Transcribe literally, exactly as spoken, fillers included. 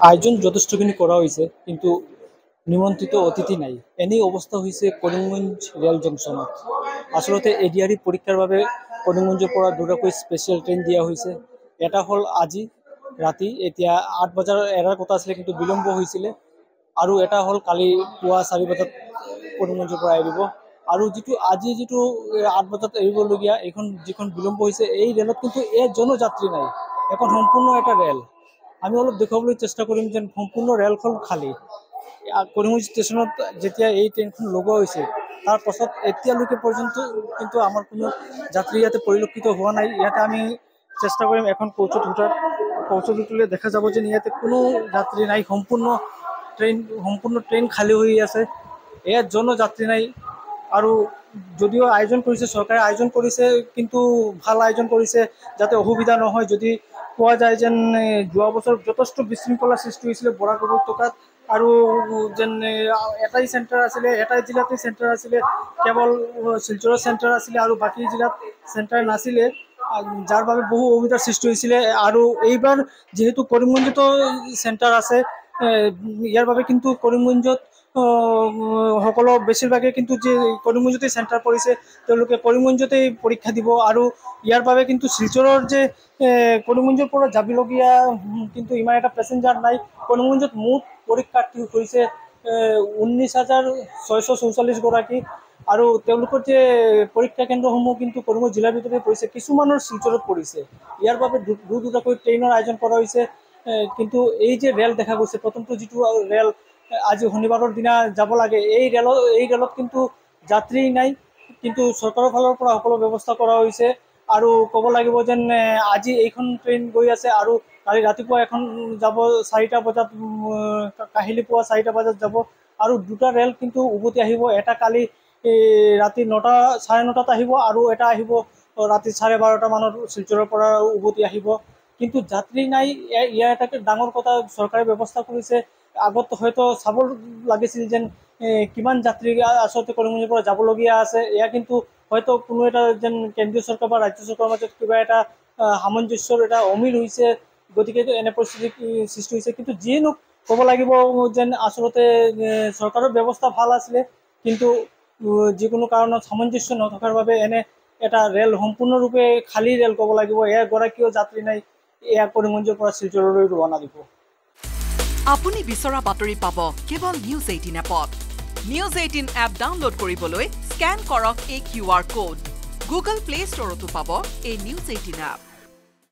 আয়োজন যথেষ্টখিনি করা হয়েছে কিন্তু নিমন্ত্রিত অতিথি নাই। এনেই অবস্থা হয়েছে করিমগঞ্জ রেল জংশনত। আসলতে এডিআরই পরীক্ষার বাবে করিমগঞ্জের পৰা দুটাকৈ স্পেচিয়েল ট্রেন দিয়া হয়েছে। এটা হল আজি রাতি, এতিয়া আঠ বজাৰ এৰাৰ কথা আছিলে কিন্তু বিলম্ব হৈছিলে। আৰু এটা হল কালি পুৱা চাৰি বজাত করিমগঞ্জের পৰা এৰিব। আৰু যিটো আজি যিটো আঠ বজাত এৰিবলগীয়া এইখন যিখন বিলম্ব হৈছে, এই ৰেলত কিন্তু এজনো যাত্ৰী নাই। এখন সম্পূৰ্ণ এটা ৰেল। আমি অলপ দেখুৱাবলৈ চেষ্টা কৰিম যেন সম্পূৰ্ণ ৰেলখন খালী। করিমগঞ্জ স্টেশনত যেতিয়া এই ট্রেনখন লগোৱা হৈছে তাৰ পাছত এতিয়ালৈকে পৰ্যন্ত কিন্তু আমাৰ কোনো যাত্ৰী ইয়াতে পৰিলক্ষিত হোৱা নাই। ইয়াতে আমি চেষ্টা কৰিম এখন কৌচত উঠাৰ। কৌচত উঠিলে দেখা যাব যে ইয়াতে কোনো যাত্ৰী নাই। সম্পূৰ্ণ ট্রেন সম্পূৰ্ণ ট্রেন খালী হৈ আছে। এজনো যাত্ৰী নাই। আৰু যদিও আয়োজন কৰিছে, চৰকাৰে আয়োজন কৰিছে কিন্তু ভাল আয়োজন কৰিছে যাতে অসুবিধা নহয়। যদি কোৱা যায় যেন যোৱা বছৰ যথেষ্ট বিশৃংখলা সৃষ্টি হৈছিলে বৰাক উপত্যকাত। আৰু যেন এটাই চেণ্টাৰ আছিলে, এটাই জিলাতে চেণ্টাৰ আছিলে, কেৱল শিলচৰৰ চেণ্টাৰ আছিলে আৰু বাকী জিলাত চেণ্টাৰ নাছিলে, যাৰ বাবে বহু অসুবিধাৰ সৃষ্টি হৈছিলে। আৰু এইবাৰ যিহেতু করিমগঞ্জতো চেণ্টাৰ আছে, ইয়াৰ বাবে কিন্তু করিমগঞ্জত সকলো বেছিভাগে কিন্তু যে করিমগঞ্জতে চেণ্টাৰ পৰিছে তেওঁলোকে করিমগঞ্জতেই পৰীক্ষা দিব। আৰু ইয়াৰ বাবে কিন্তু শিলচৰৰ যে করিমগঞ্জৰ পৰা যাবলগীয়া কিন্তু ইমান এটা পেচেঞ্জাৰ নাই। করিমগঞ্জত মুঠ পৰীক্ষাৰ্থী হৈছে ঊনৈছ হাজাৰ ছয়শ চৌচল্লিছ গৰাকী। আৰু তেওঁলোকৰ যে পৰীক্ষা কেন্দ্ৰসমূহ কিন্তু করিমগঞ্জ জিলাৰ ভিতৰতে পৰিছে, কিছুমানৰ শিলচৰত পৰিছে। ইয়াৰ বাবে দু দুটাকৈ ট্ৰেইনৰ আয়োজন কৰা হৈছে। কিন্তু এই যে ৰেল দেখা গৈছে, প্ৰথমটো যিটো ৰেল আজি শনিবাৰৰ দিনা যাব লাগে, এই ৰেলত এই ৰেলত কিন্তু যাত্ৰী নাই। কিন্তু চৰকাৰৰ ফালৰ পৰা সকলো ব্যৱস্থা কৰা হৈছে। আৰু ক'ব লাগিব যেন আজি এইখন ট্ৰেইন গৈ আছে আৰু কালি ৰাতিপুৱা এখন যাব চাৰিটা বজাত, কাহিলি পুৱা চাৰিটা বজাত যাব। আৰু দুটা ৰেল কিন্তু উভতি আহিব। এটা কালি ৰাতি নটা চাৰে নটাত আহিব আৰু এটা আহিব ৰাতি চাৰে বাৰটা মানত শিলচৰৰ পৰা উভতি আহিব। কিন্তু যাত্ৰী নাই, ইয়াৰ এটা ডাঙৰ কথা চৰকাৰে ব্যৱস্থা কৰিছে। আগত হয়তো চাব লাগিছিল যেন কিমান যাত্ৰী আচলতে করিমগঞ্জৰ পৰা যাবলগীয়া আছে। এয়া কিন্তু হয়তো কোনো এটা যেন কেন্দ্ৰীয় চৰকাৰ বা ৰাজ্য চৰকাৰৰ মাজত কিবা এটা সামঞ্জস্যৰ এটা অমিল হৈছে, গতিকে এনে পৰিস্থিতিৰ সৃষ্টি হৈছে। কিন্তু যিয়ে নহওক ক'ব লাগিব যেন আচলতে চৰকাৰৰ ব্যৱস্থা ভাল আছিলে, কিন্তু যিকোনো কাৰণত সামঞ্জস্য নথকাৰ বাবে এনে এটা ৰেল সম্পূৰ্ণৰূপে খালী ৰেল ক'ব লাগিব। এয়া গৰাকীও যাত্ৰী নাই। এয়া করিমগঞ্জৰ পৰা শিলচৰলৈ ৰৱানা দিব। আপুনি বিচৰা বাতৰি পাব কেৱল নিউজ এইটিন এপত। নিউজ এইটিন এপ ডাউনলোড কৰিবলৈ স্কেন কৰক এই Q R code. Google Play ষ্টৰতো পাব এই নিউজ এইটিন এপ।